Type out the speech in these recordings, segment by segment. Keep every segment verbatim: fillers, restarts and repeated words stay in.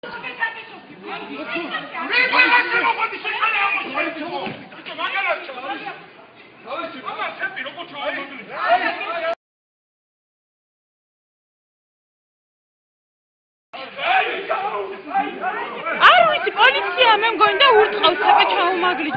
არ ვიცი პოლიცია მე მგონი და ურტყავს საკა ჩაუმაგლი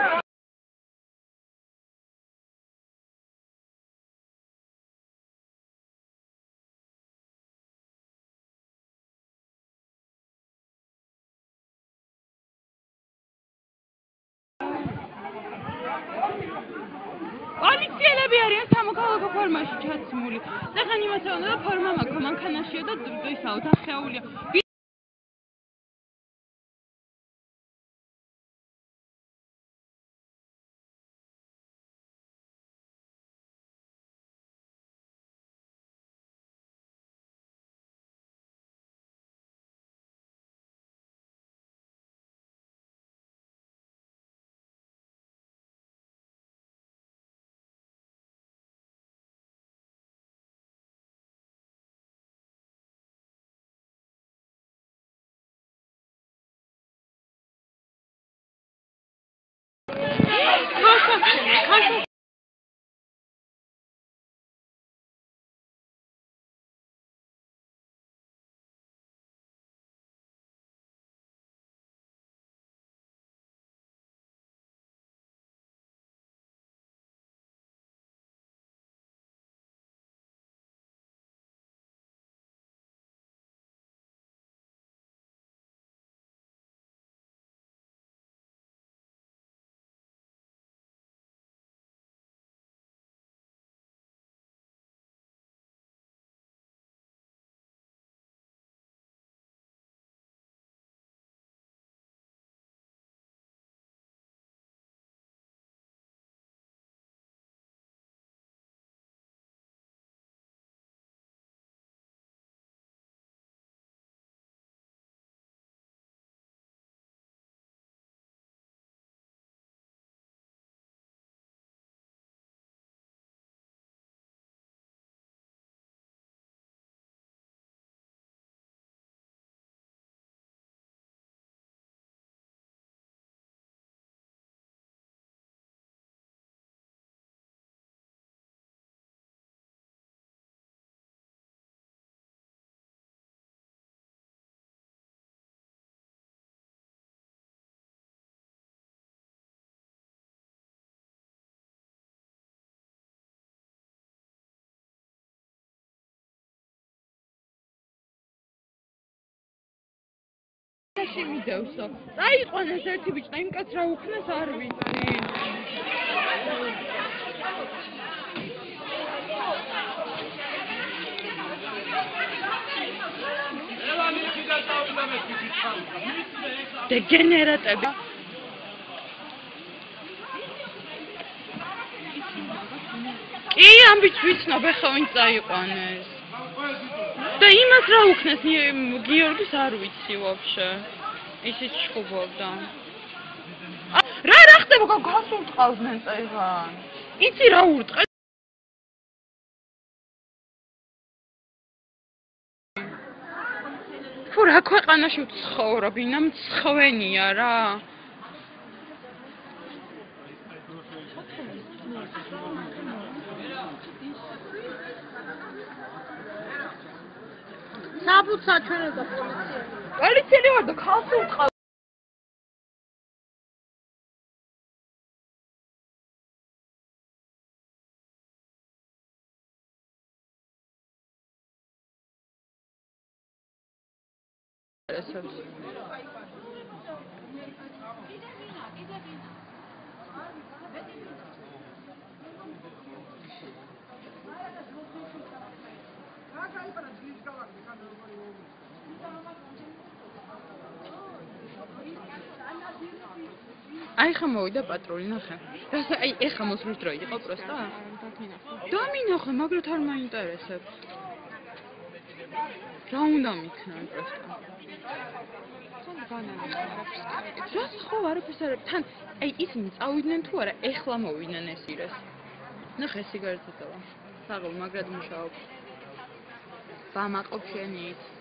პოლიციელები არიან სამოქალაქო ფორმაში ჩაცმული და ხან იმასაც უნდა და ფორმა მაქვს მანქანაშია და ისაო დახეულია მიდევსო. დაიყვანეს ერთი ბიჭი და იმ კაცს რა უხნეს არ ვიცი. დეგენერატები. კი, ამ ბიჭს ვიცნობ, ეხლა ვინც დაიყვანეს. და იმას რა უხნეს გიორგის არ ვიცი ვაფშე. ისიც ჩხუბობდა. რა რა ხდება გას ურტყავდნენ წეგან? იცი რა ურტყე? თუ რა ქვეყანაში ვცხოვრობ, ინა მცხვენია რა. საბუთსა ჩვენოდა პოლიცია. პოლიციელი ვარ და ხალხი უთყავ. აი ხა მოვიდა პატრული ნახე. რასა აი ეხა მოსვლის დრო იყო პროსტა? დამინახე, მაგრამ არ მაინტერესებს. რა უნდა მიქნა პროსტა? რას ხო არაფერს არ თან აი ისინი წავიდნენ თუ არა ეხლა მოვიდნენ ეს ირეს. ნახე სიგარეტა დავა. საღოლ მაგრად მუშაობ. ვამაყობ შენით.